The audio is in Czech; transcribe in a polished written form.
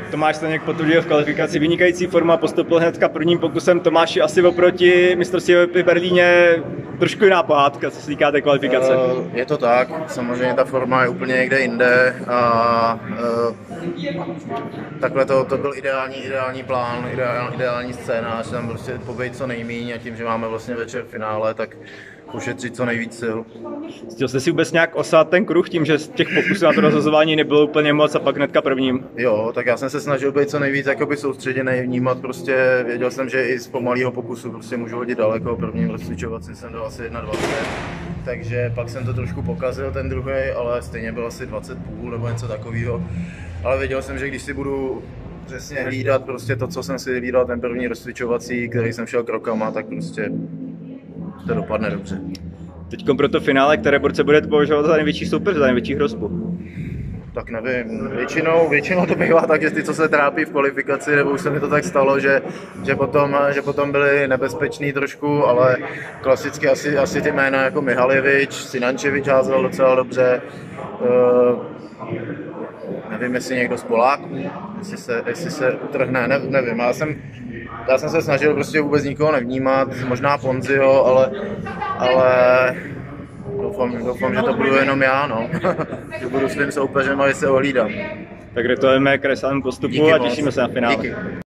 Tomáš Staněk potvrdil v kvalifikaci vynikající forma, postoupil hnedka prvním pokusem. Tomáši, asi oproti mistrovství Evropy v Berlíně trošku jiná pohádka, co se týká té kvalifikace. Je to tak, samozřejmě ta forma je úplně někde jinde a takhle to byl ideální plán, ideální scénář, tam prostě pobejt co nejméně a tím, že máme vlastně večer v finále, tak ušetřit co nejvíc sil. Chtěl jste si vůbec nějak osát ten kruh tím, že z těch pokusů na to rozhazování nebylo úplně moc a pak hnedka prvním? Jo, tak já jsem se snažil být co nejvíc jakoby soustředěnej, vnímat prostě, věděl jsem, že i z pomalého pokusu prostě můžu hodit daleko, prvním rozcvičovacím jsem dal asi 21, takže pak jsem to trošku pokazil ten druhý, ale stejně byl asi 20,5 nebo něco takového. Ale věděl jsem, že když si budu přesně hlídat prostě to, co jsem si hlídal, ten první rozcvičovací, který jsem šel krokama, tak prostě to dopadne dobře. Teď pro to finále, které borce budete považovat za největší soupeř, za největší hrozbu? Tak nevím, většinou to bývá tak, že ty, co se trápí v kvalifikaci, nebo už se mi to tak stalo, že potom byli nebezpeční trošku, ale klasicky asi ty jména jako Mihaljevič, Sinančevič házel docela dobře. Nevím, jestli někdo z Poláků, jestli se utrhne, nevím. Já jsem se snažil prostě vůbec nikoho nevnímat, možná Ponzio, ale doufám, že to budu jenom já, no. Že budu svým soupeřem a že se ohlídám. Tak gratulujeme k rychlému postupu a těšíme se na finále. Díky.